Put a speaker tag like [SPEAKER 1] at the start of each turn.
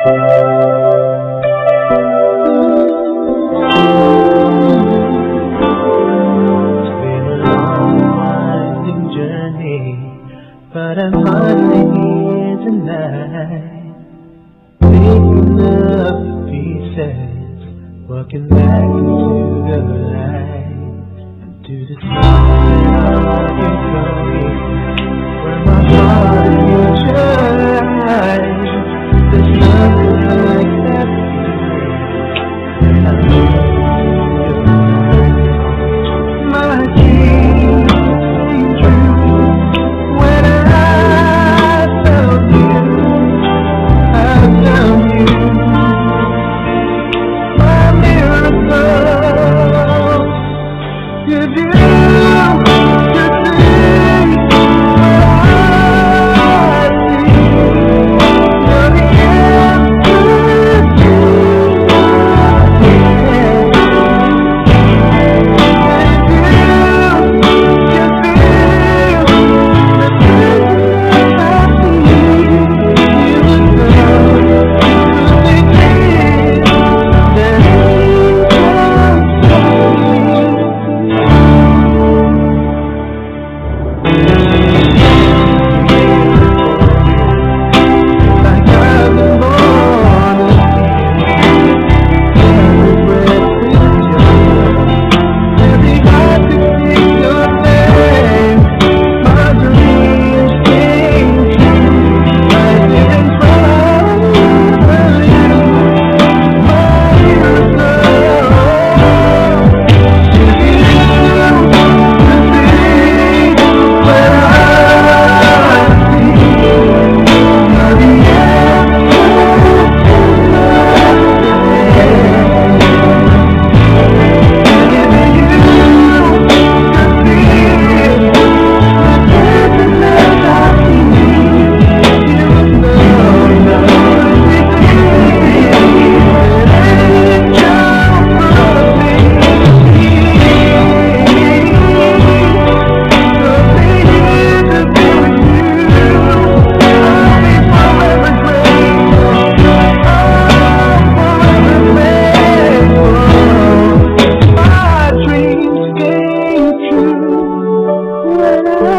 [SPEAKER 1] But I'm finally here tonight, picking up the pieces, walking back into the light, into the sun that you told me, where my heart and your eyes. There's nothing like that feeling. I love you. My dreams came true when I found you. I found you. My miracle. Did you see when I